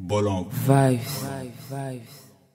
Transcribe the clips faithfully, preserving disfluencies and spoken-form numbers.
Bolon. Vibes. Vibes.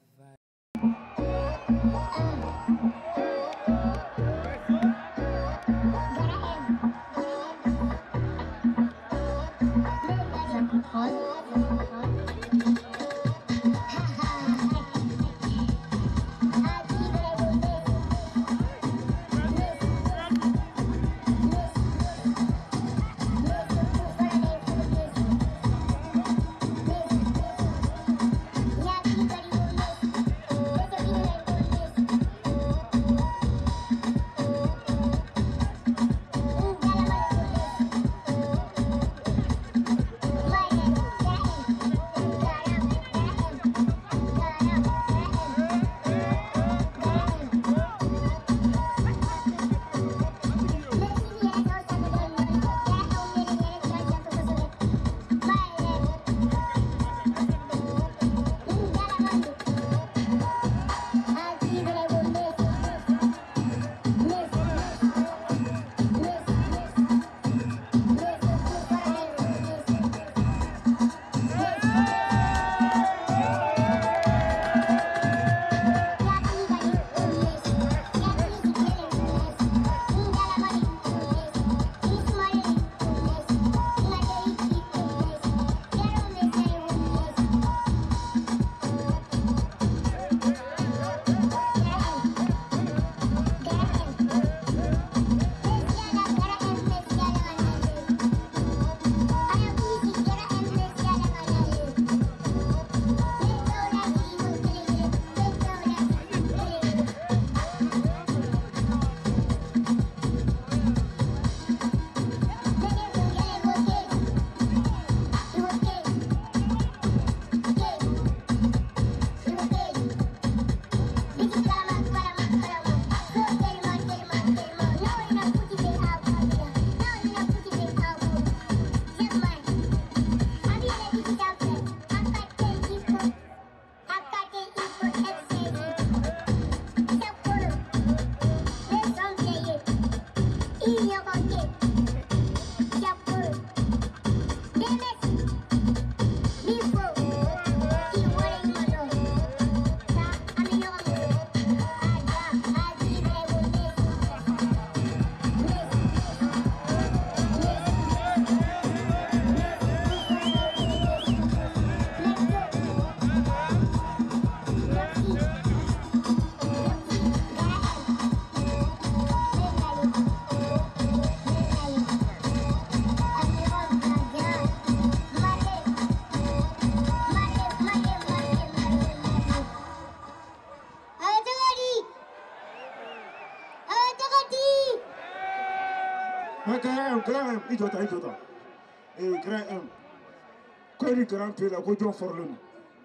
Grand M, Ijota, Ijota. Et Grand M. Quand il est grand P, la Gojon Forlem.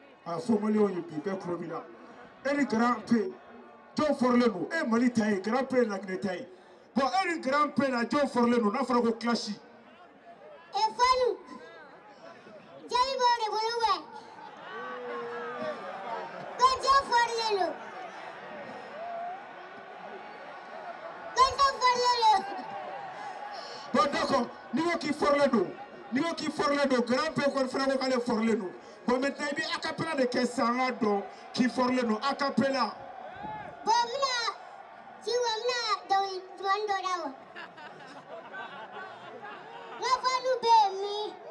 A Fomalio, il peut pas Crovina. Et grand P, John Forlem, et Malitaï, grand P, la Gnetaï. Bon, et grand P, la John Forlem, n'a pas de clashi. Et Falou, Jerry Bode, Boloué. Quand John Forlem. Quand John Forlem. Bon, d'accord, nous qui forlons, nous qui forlons, grand peu qu'on fera qu'on allait forlons. Bon, maintenant, il y a un capella de Kessanga qui forlons, a capella. Bon, là, si on a dans le monde là, on va nous bénir.